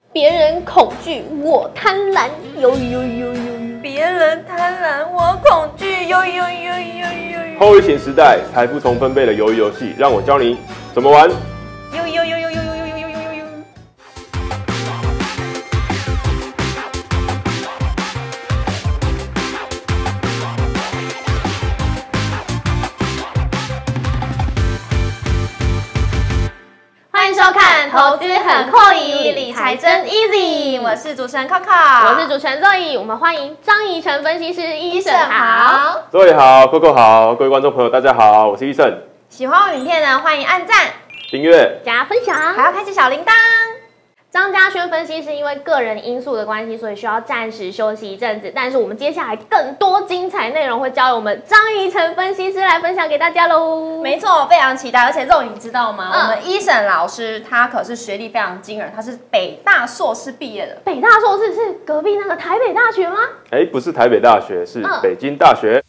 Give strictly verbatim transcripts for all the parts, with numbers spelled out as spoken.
别人恐惧，我贪婪，呦呦呦呦； 别人贪婪，我恐惧，呦呦呦呦呦。 后疫情时代，财富重分配的鱿鱼游戏，让我教你怎么玩。 呦呦呦呦呦呦呦呦呦呦呦。 欢迎收看《投资很扣疑，理财真 easy》， 我是主持人 Coco， 我是主持人 Zoe， 我们欢迎张怡晨分析师医生好。 各位好 ，Coco 好，各位观众朋友大家好，我是医生。 喜欢我影片呢，欢迎按赞、 订阅、 加分享， 还要开启小铃铛。 张嘉轩分析是因为个人因素的关系，所以需要暂时休息一阵子。但是我们接下来更多精彩内容会交由我们张怡晨分析师来分享给大家喽。 没错，非常期待。而且肉，你知道吗？ 嗯、 我们医生老师他可是学历非常惊人，他是北大硕士毕业的。 北大硕士是隔壁那个台北大学吗？ 哎，不是台北大学，是北京大学。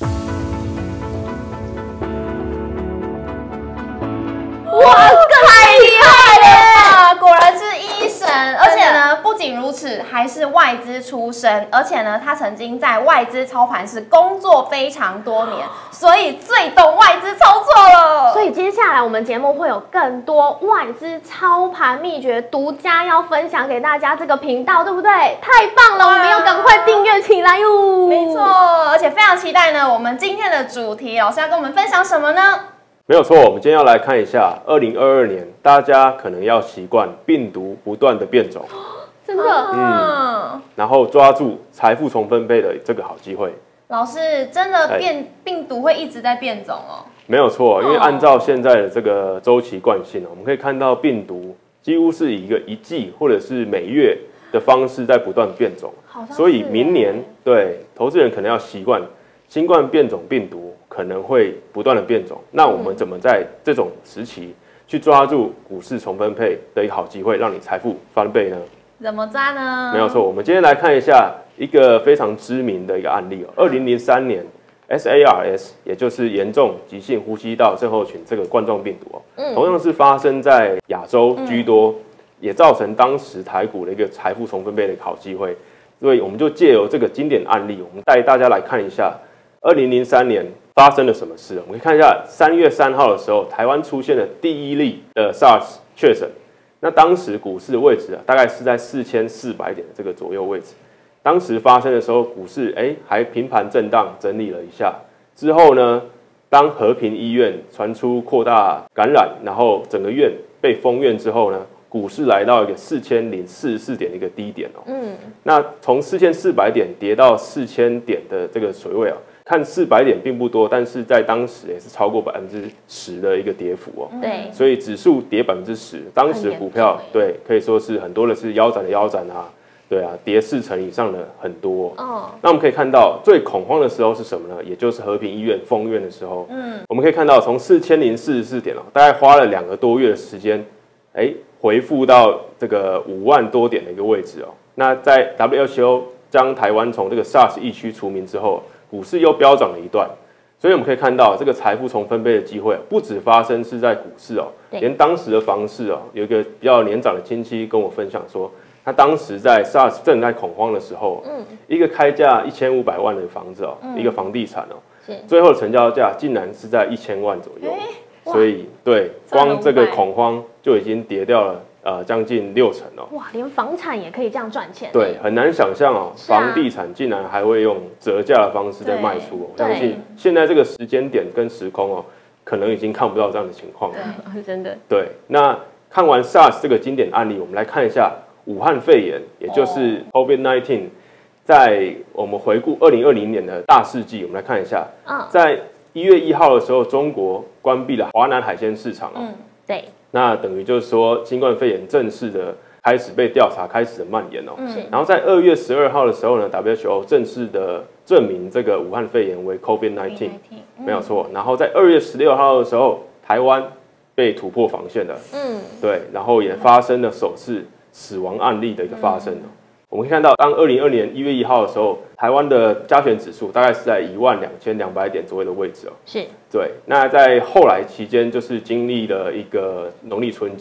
嗯、哇，太厉害了！果然是医生，而且呢，不仅如此，还是外资出身，而且呢，他曾经在外资操盘室工作非常多年，所以最懂外资操作了。 所以接下来我们节目会有更多外资操盘秘诀独家要分享给大家，这个频道对不对？太棒了，我们要赶快订阅起来哟！ 没错，而且非常期待呢，我们今天的主题，老师要跟我们分享什么呢？ 没有错，我们今天要来看一下二零二二年，大家可能要习惯病毒不断的变种， 真的， 嗯，然后抓住财富重分配的这个好机会。 老师，真的变病毒会一直在变种哦？ 没有错，因为按照现在的这个周期惯性，我们可以看到病毒几乎是以一个一季或者是每月的方式在不断变种，所以明年对投资人可能要习惯新冠变种病毒可能会不断的变种，那我们怎么在这种时期去抓住股市重分配的一个好机会，让你财富翻倍呢？ 怎么抓呢？ 没有错，我们今天来看一下一个非常知名的一个案例哦。二零零三年 S A R S， 也就是严重急性呼吸道症候群这个冠状病毒哦，嗯、同样是发生在亚洲居多，嗯、也造成当时台股的一个财富重分配的一个好机会。所以我们就借由这个经典案例，我们带大家来看一下。二零零三年发生了什么事？我们可以看一下，三月三号的时候，台湾出现了第一例的 SARS 确诊。那当时股市的位置啊，大概是在四千四百点的这个左右位置。当时发生的时候，股市哎还平盘震荡整理了一下。之后呢，当和平医院传出扩大感染，然后整个院被封院之后呢，股市来到一个四千零四十四点的一个低点哦。嗯，那从四千四百点跌到四千点的这个水位啊。看四百点并不多，但是在当时也是超过百分之十的一个跌幅哦。 对， 所以指数跌百分之十，当时股票对可以说是很多的是腰斩的腰斩啊，对啊，跌四成以上的很多。哦，那我们可以看到最恐慌的时候是什么呢？也就是和平医院封院的时候。嗯，我们可以看到从四千零四十四点哦，大概花了两个多月的时间，哎，回复到这个五万多点的一个位置哦。那在 W H O 将台湾从这个 SARS 疫区除名之后。股市又飙涨了一段，所以我们可以看到这个财富重分配的机会不只发生是在股市哦，连当时的房市哦，有一个比较年长的亲戚跟我分享说，他当时在 SARS 正在恐慌的时候，嗯，一个开价一千五百万的房子哦，嗯、一个房地产哦，最后的成交价竟然是在一千万左右，所以对，光这个恐慌就已经跌掉了。呃，将近六成哦！ 哇，连房产也可以这样赚钱？ 对，很难想象哦，啊、房地产竟然还会用折价的方式在卖出哦。我相信现在这个时间点跟时空哦，可能已经看不到这样的情况了。 对，真的。 对，那看完 SARS 这个经典案例，我们来看一下武汉肺炎，也就是 COVID 十九，在我们回顾二零二零年的大事记，我们来看一下，嗯、在一月一号的时候，中国关闭了华南海鲜市场哦。嗯， 对。 那等于就是说，新冠肺炎正式的开始被调查，开始的蔓延哦。嗯。然后在二月十二号的时候呢 ，W H O 正式的证明这个武汉肺炎为 COVID 十九，嗯、没有错。然后在二月十六号的时候，台湾被突破防线了。嗯。对，然后也发生了首次死亡案例的一个发生哦。嗯、我们可以看到，当二零二年一月一号的时候，台湾的加权指数大概是在一万两千两百点左右的位置哦。 是。 对，那在后来期间，就是经历了一个农历春节，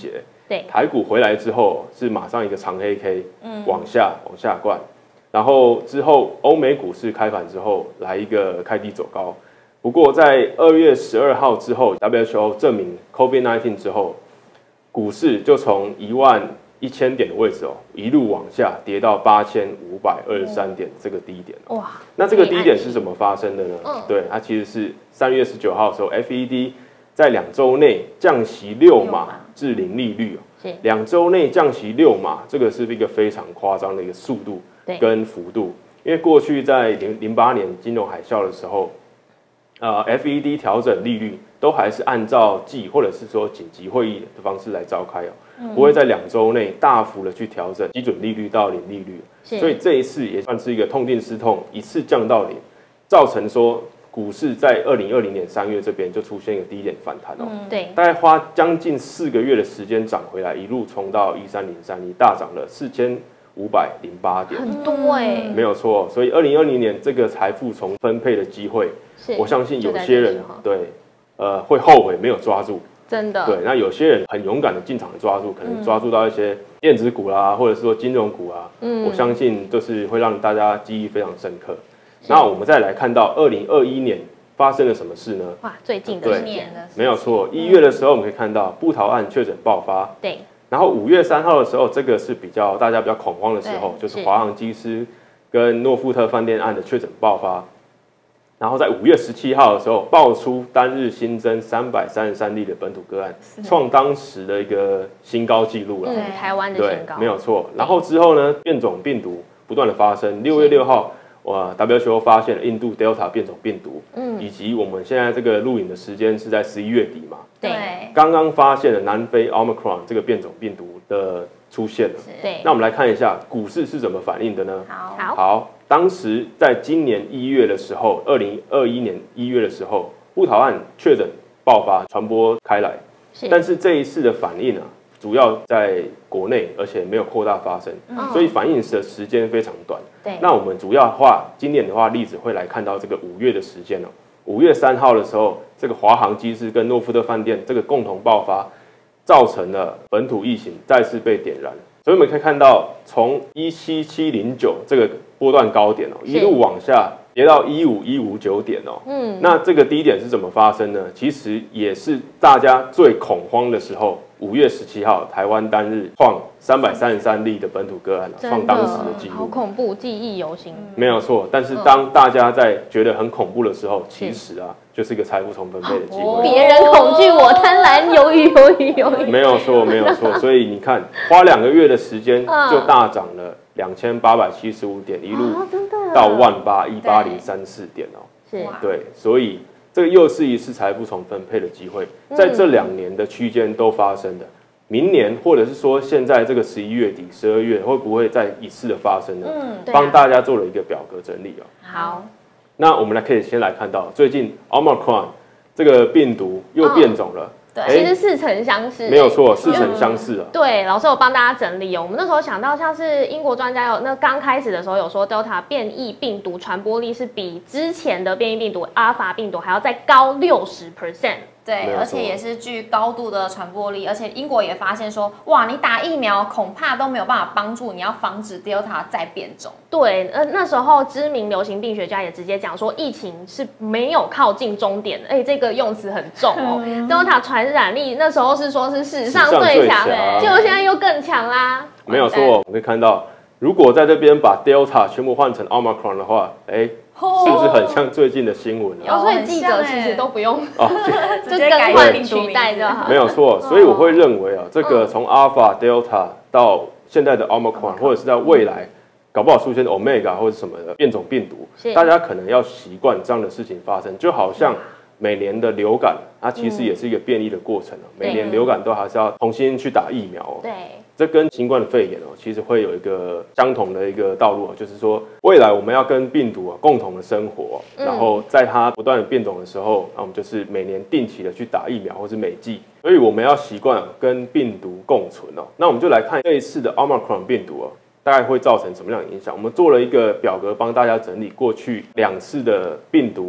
对， 台股回来之后是马上一个长黑 K， 嗯，往下往下灌，然后之后欧美股市开盘之后来一个开低走高。不过在二月十二号之后 ，W H O 证明 COVID 十九 之后，股市就从一万一千点的位置哦，一路往下跌到八千五百二十三点这个低点哦。哇！那这个低点是怎么发生的呢？嗯，对，它其实是三月十九号的时候 ，F E D 在两周内降息六码至零利率哦。是。两周内降息六码，这个是一个非常夸张的一个速度跟幅度，因为过去在零零八年金融海啸的时候。呃 ，F E D 调整利率都还是按照季或者是说紧急会议的方式来召开哦，嗯、不会在两周内大幅的去调整基准利率到零利率，所以这一次也算是一个痛定思痛，一次降到零，造成说股市在二零二零年三月这边就出现一个低点反弹哦，嗯、对，大概花将近四个月的时间涨回来，一路冲到一三零三一，大涨了四千五百零八点， 很多哎、欸， 没有错，所以二零二零年这个财富重分配的机会。我相信有些人对，呃，会后悔没有抓住， 真的。对， 那有些人很勇敢的进场抓住，可能抓住到一些电子股啦，或者是说金融股啊，嗯，我相信就是会让大家记忆非常深刻。那我们再来看到二零二一年发生了什么事呢？ 哇，最近的一年了， 没有错，一月的时候我们可以看到布桃案确诊爆发，对，然后五月三号的时候，这个是比较大家比较恐慌的时候，就是华航机师跟诺富特饭店案的确诊爆发。然后在五月十七号的时候，爆出单日新增三百三十三例的本土个案，创当时的一个新高纪录了。 嗯，台湾的新高， 没有错。然后之后呢，变种病毒不断的发生。六月六号，哇 ，W H O 发现了印度 Delta 变种病毒，嗯，以及我们现在这个录影的时间是在十一月底嘛，对，刚刚发现了南非 Omicron 这个变种病毒的出现了。对，那我们来看一下股市是怎么反应的呢？好，好。当时在今年一月的时候，二零二一年一月的时候，布桃案确诊爆发，传播开来。但是这一次的反应啊，主要在国内，而且没有扩大发生，嗯、所以反应的时间非常短。对，那我们主要的话，今年的话例子会来看到这个五月的时间哦。五月三号的时候，这个华航机师跟诺富特饭店这个共同爆发，造成了本土疫情再次被点燃。所以我们可以看到，从一七七零九这个波段高点哦，一路往下跌到一五一五九点哦。嗯，那这个低点是怎么发生呢？其实也是大家最恐慌的时候。五月十七号，台湾单日创三百三十三例的本土个案，创当时的纪录， 好恐怖，记忆犹新。 没有错，但是当大家在觉得很恐怖的时候，其实啊，就是一个财富重分配的机会。 别人恐惧，我贪婪，鱿鱼，鱿鱼，鱿鱼。 没有错，没有错。所以你看，花两个月的时间就大涨了两千八百七十五点，一路到万八一八零三四点哦。是，对，所以。这个又是一次财富重分配的机会，在这两年的区间都发生的。明年或者是说现在这个十一月底、十二月会不会再一次的发生呢？嗯，帮大家做了一个表格整理哦。 好， 那我们来可以先来看到最近 Omicron 这个病毒又变种了。 对，其实似曾相识， 没有错，似曾相识啊。 对，老师有帮大家整理哦。我们那时候想到，像是英国专家有那刚开始的时候有说 Delta 变异病毒传播力是比之前的变异病毒 Alpha 病毒还要再高六十 percent。 对，而且也是具高度的传播力，而且英国也发现说，哇，你打疫苗恐怕都没有办法帮助你要防止 Delta 再变种。 对，呃，那时候知名流行病学家也直接讲说，疫情是没有靠近终点的，哎、欸，这个用词很重哦。嗯、Delta 传染力那时候是说是史上最强，结果现在又更强啦。 没有错，我们可以看到，如果在这边把 Delta 全部换成 Omicron 的话，哎、欸。是不是很像最近的新闻啊？所以记者其实都不用哦，就更换取代就好。 没有错，所以我会认为啊，这个从 Alpha、Delta 到现在的 Omicron， 或者是在未来搞不好出现 Omega 或者什么的变种病毒，大家可能要习惯这样的事情发生，就好像每年的流感，它其实也是一个变异的过程哦。每年流感都还是要重新去打疫苗哦。对。这跟新冠肺炎哦，其实会有一个相同的一个道路，就是说未来我们要跟病毒啊共同的生活，嗯、然后在它不断的变种的时候，那我们就是每年定期的去打疫苗或是每剂，所以我们要习惯跟病毒共存哦。那我们就来看这一次的 Omicron 病毒哦，大概会造成什么样的影响？我们做了一个表格帮大家整理过去两次的病毒。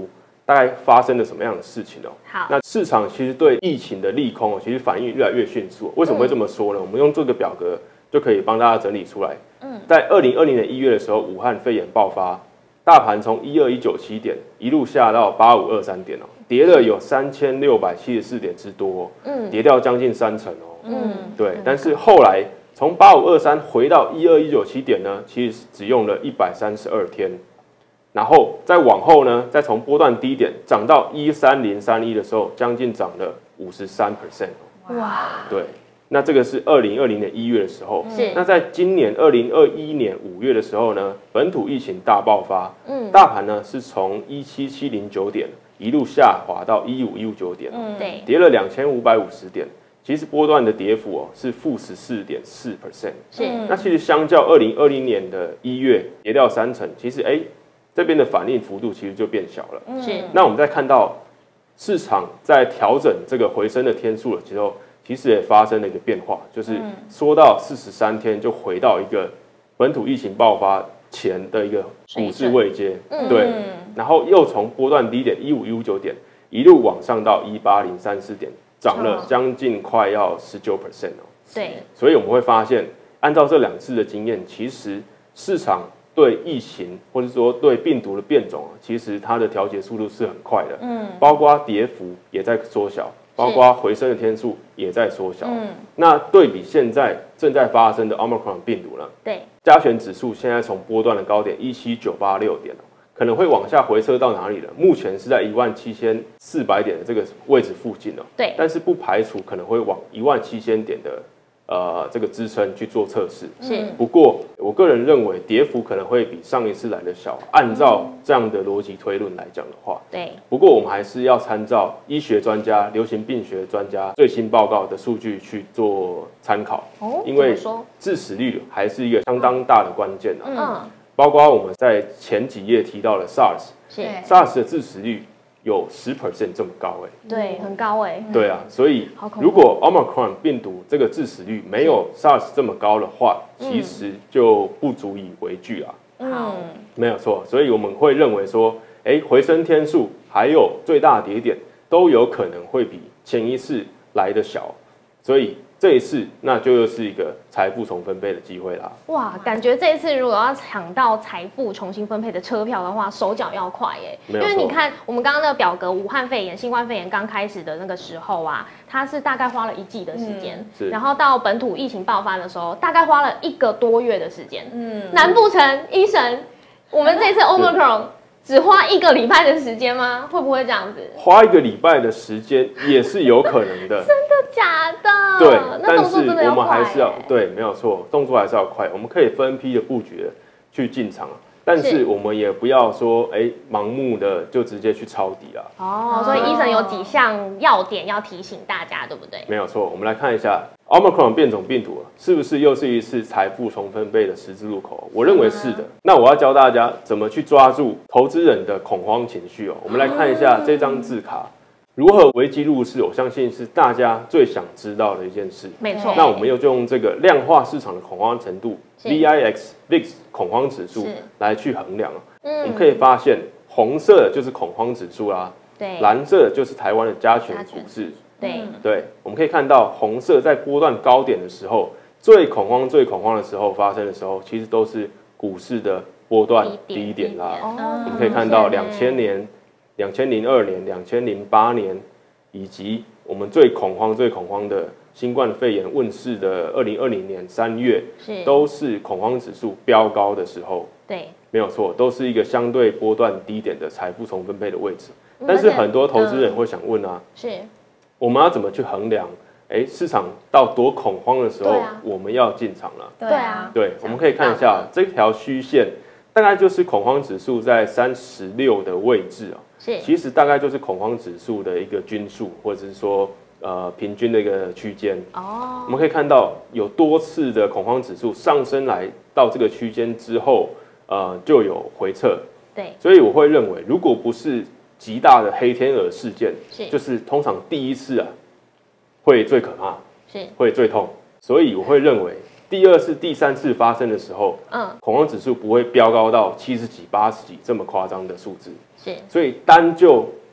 大概发生了什么样的事情哦。 好， 那市场其实对疫情的利空哦，其实反应越来越迅速。为什么会这么说呢？嗯、我们用这个表格就可以帮大家整理出来。嗯，在二零二零年一月的时候，武汉肺炎爆发，大盘从一二一九七点一路下到八五二三点哦，跌了有三千六百七十四点之多、哦，嗯，跌掉将近三成哦。嗯，对。但是后来从八五二三回到一二一九七点呢，其实只用了一百三十二天。然后再往后呢，再从波段低点涨到一三零三一的时候，将近涨了五十三 percent。哇！对，那这个是二零二零年一月的时候。是。那在今年二零二一年五月的时候呢，本土疫情大爆发，嗯，大盘呢是从一七七零九点一路下滑到一五一五九点，嗯，对，跌了两千五百五十点。其实波段的跌幅哦是负十四点四 percent。是。那其实相较二零二零年的一月跌掉三成，其实哎。这边的反应幅度其实就变小了。是。那我们再看到市场在调整这个回升的天数的时候，其实也发生了一个变化，就是说到四十三天就回到一个本土疫情爆发前的一个股市位阶，对。然后又从波段低点一五一五九点一路往上到一八零三四点，涨了将近快要十九 percent 哦。对。所以我们会发现，按照这两次的经验，其实市场对疫情或者说对病毒的变种，其实它的调节速度是很快的，嗯，包括跌幅也在缩小，包括回升的天数也在缩小。嗯，那对比现在正在发生的 Omicron 病毒呢？对，加权指数现在从波段的高点一七九八六点，可能会往下回撤到哪里了？目前是在一万七千四百点的这个位置附近哦。对，但是不排除可能会往一万七千点的。呃，这个支撑去做测试是，不过我个人认为跌幅可能会比上一次来的小。按照这样的逻辑推论来讲的话，对。不过我们还是要参照医学专家、流行病学专家最新报告的数据去做参考，哦，因为致死率还是一个相当大的关键啊。嗯，包括我们在前几页提到的 SARS， 是 SARS 的致死率。有十 percent 这么高哎、欸， 对，很高哎、欸。 对啊，所以如果 Omicron 病毒这个致死率没有 SARS 这么高的话，其实就不足以为惧啊。好，没有错，所以我们会认为说，哎、欸，回升天数还有最大跌点都有可能会比前一次来的小，所以。这一次，那就又是一个财富重分配的机会啦。 哇，感觉这一次如果要抢到财富重新分配的车票的话，手脚要快耶。因为你看，我们刚刚那个表格，武汉肺炎、新冠肺炎刚开始的那个时候啊，它是大概花了一季的时间，嗯、然后到本土疫情爆发的时候，大概花了一个多月的时间。嗯，难不成医生，我们这次 Omicron？只花一个礼拜的时间吗？会不会这样子？ 花一个礼拜的时间也是有可能的。 真的假的？ 对，但是我们还是要对，没有错，动作还是要快。我们可以分批的布局的去进场，但是我们也不要说哎盲目的就直接去抄底了。 哦，所以医生有几项要点要提醒大家，对不对？ 没有错，我们来看一下 Omicron 变种病毒是不是又是一次财富重分配的十字路口？我认为是的。那我要教大家怎么去抓住投资人的恐慌情绪哦。我们来看一下这张字卡，如何危机入市，我相信是大家最想知道的一件事。 没错。 那我们又就用这个量化市场的恐慌程度 V I X V I X 恐慌指数来去衡量。嗯，我们可以发现，红色就是恐慌指数啦，对，蓝色就是台湾的加权股市。对对，我们可以看到红色在波段高点的时候，最恐慌、最恐慌的时候发生的时候，其实都是股市的波段低点啦。我们可以看到两千年、两千零二年、两千零八年，以及我们最恐慌、最恐慌的新冠肺炎问世的二零二零年三月，都是恐慌指数飙高的时候。对，没有错，都是一个相对波段低点的财富重分配的位置。但是很多投资人会想问啊，是。我们要怎么去衡量？哎，市场到多恐慌的时候，啊、我们要进场了。 对啊， 对，我们可以看一下这条虚线，大概就是恐慌指数在三十六的位置啊。是，其实大概就是恐慌指数的一个均数，或者是说呃平均的一个区间。哦，我们可以看到有多次的恐慌指数上升来到这个区间之后，呃就有回撤。对，所以我会认为，如果不是极大的黑天鹅事件，是就是通常第一次啊会最可怕，是会最痛，所以我会认为第二次、第三次发生的时候，嗯，恐慌指数不会飙高到七十几、八十几这么夸张的数字，是，所以单就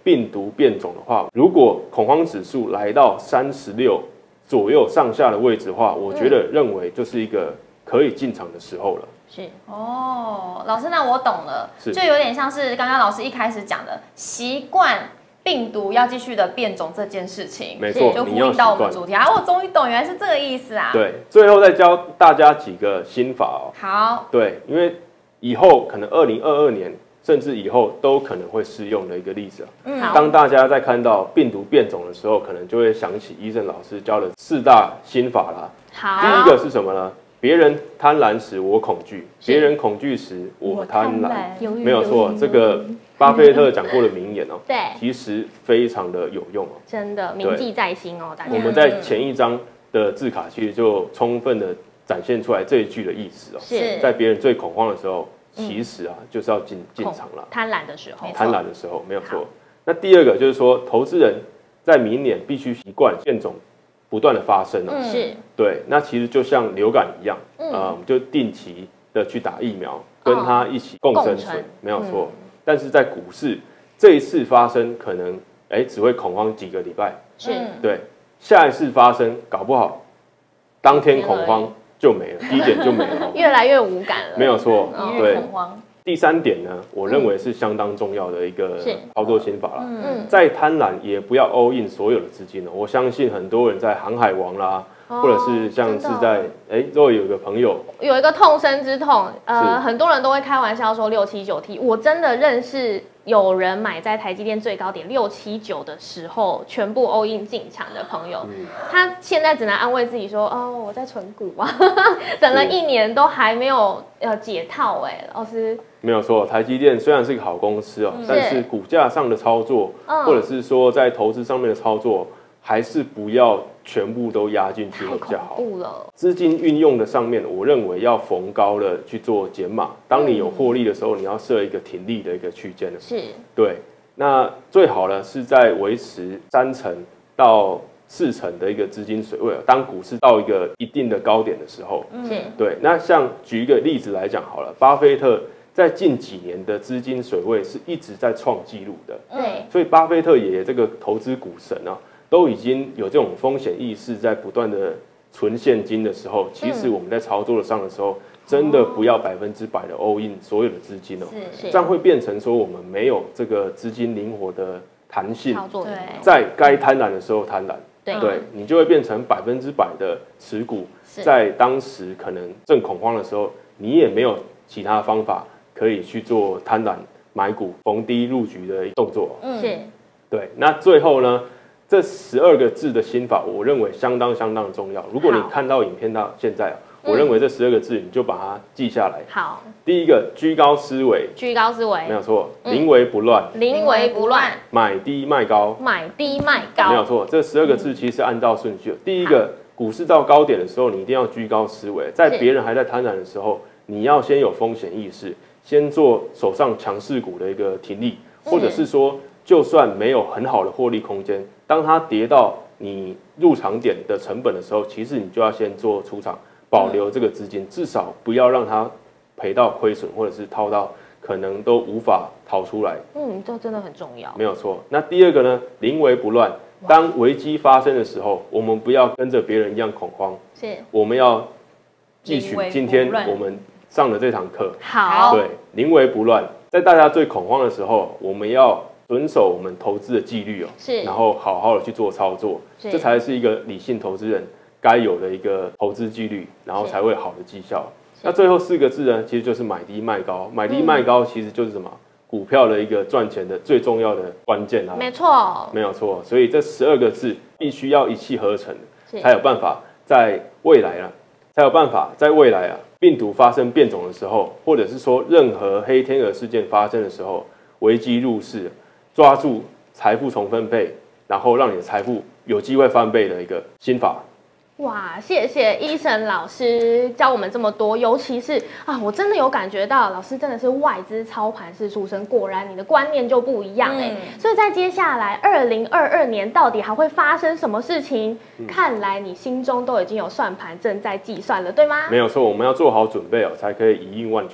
病毒变种的话，如果恐慌指数来到三十六左右上下的位置的话，我觉得认为就是一个可以进场的时候了。 是哦，老师，那我懂了，就有点像是刚刚老师一开始讲的，习惯病毒要继续的变种这件事情， 没错， 就呼应到我们主题啊。我终于懂，原来是这个意思啊。 对，最后再教大家几个心法哦。 好， 对，因为以后可能二零二二年。甚至以后都可能会适用的一个例子啊。 嗯， 当大家在看到病毒变种的时候，可能就会想起医生老师教的四大心法啦。 好， 第一个是什么呢？别人贪婪时我恐惧，别人恐惧时我贪婪。没有错，这个巴菲特讲过的名言哦， 对， 其实非常的有用哦， 真的铭记在心哦，大家。 我们在前一章的字卡其实就充分的展现出来这一句的意思哦， 是在别人最恐慌的时候。其实啊，就是要进进场了。 贪婪的时候， 贪婪的时候没有错。那第二个就是说，投资人在明年必须习惯变种不断的发生哦。 是， 对。那其实就像流感一样，啊，我们就定期的去打疫苗，跟它一起共生存，没有错。但是在股市这一次发生，可能哎只会恐慌几个礼拜， 是对。下一次发生，搞不好当天恐慌。就没了，低点就没了， 越来越无感了， 没有错，对。 恐慌。 第三点呢，我认为是相当重要的一个操作心法啦。 嗯， 再贪婪也不要 all in 所有的资金哦。我相信很多人在航海王啦，或者是像是在哎，如果有一个朋友有一个痛生之痛，呃，很多人都会开玩笑说六七九 T， 我真的认识。有人买在台积电最高点六七九的时候，全部 all in 进场的朋友，嗯、他现在只能安慰自己说：“哦，我在存股啊，等了一年都还没有呃解套。”哎，老师没有错，台积电虽然是一个好公司哦，嗯、但是股价上的操作，嗯、或者是说在投资上面的操作，还是不要全部都压进去比较好。 太恐怖了。 资金运用的上面，我认为要逢高的去做减码。当你有获利的时候，你要设一个停利的一个区间的。 是。对。 那最好呢是在维持三成到四成的一个资金水位。当股市到一个一定的高点的时候， 嗯， 对。那像举一个例子来讲好了，巴菲特在近几年的资金水位是一直在创纪录的。 对。 所以巴菲特爷爷这个投资股神啊。都已经有这种风险意识，在不断的存现金的时候，其实我们在操作上的时候，真的不要百分之百的 all in 所有的资金哦，这样会变成说我们没有这个资金灵活的弹性，在该贪婪的时候贪婪，对，你就会变成百分之百的持股，在当时可能正恐慌的时候，你也没有其他方法可以去做贪婪买股逢低入局的动作， 嗯，是， 对，那最后呢？这十二个字的心法，我认为相当相当重要。如果你看到影片到现在啊，我认为这十二个字你就把它记下来。 好， 第一个居高思维， 居高思维没有错，临危不乱， 临危不乱， 买低卖高， 买低卖高， 没有错。这十二个字其实按照顺序，第一个股市到高点的时候，你一定要居高思维，在别人还在贪婪的时候，你要先有风险意识，先做手上强势股的一个停利，或者是说。就算没有很好的获利空间，当它跌到你入场点的成本的时候，其实你就要先做出场，保留这个资金，至少不要让它赔到亏损，或者是套到可能都无法逃出来。 嗯，这真的很重要。 没有错。那第二个呢，临危不乱。当危机发生的时候，我们不要跟着别人一样恐慌， 是， 我们要汲取今天我们上的这堂课。 好， 对，临危不乱。在大家最恐慌的时候，我们要。遵守我们投资的纪律哦， 是， 然后好好的去做操作，这才是一个理性投资人该有的一个投资纪律，然后才会好的绩效。那最后四个字呢，其实就是买低卖高。买低卖高其实就是什么？股票的一个赚钱的最重要的关键啊。 没错， 没有错。所以这十二个字必须要一气呵成，才有办法在未来啊，才有办法在未来啊，病毒发生变种的时候，或者是说任何黑天鹅事件发生的时候，危机入市。抓住财富重分配，然后让你的财富有机会翻倍的一个心法。 哇，谢谢医生老师教我们这么多，尤其是啊，我真的有感觉到老师真的是外资操盘式出身，果然你的观念就不一样哎、欸。嗯、所以在接下来二零二二年到底还会发生什么事情？嗯、看来你心中都已经有算盘，正在计算了，对吗？ 没有错，我们要做好准备哦，才可以一应万全哦。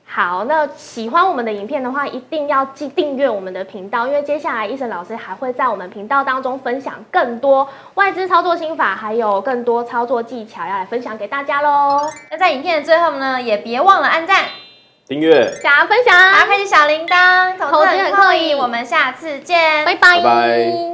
好，那喜欢我们的影片的话，一定要记订阅我们的频道，因为接下来医生老师还会在我们频道当中分享更多外资操作心法，还有更多操作技巧要来分享给大家喽。 那在影片的最后呢，也别忘了按赞、 订阅、 加分享， 还要开启小铃铛， 投资很刻意， 我们下次见， 拜拜。 拜拜。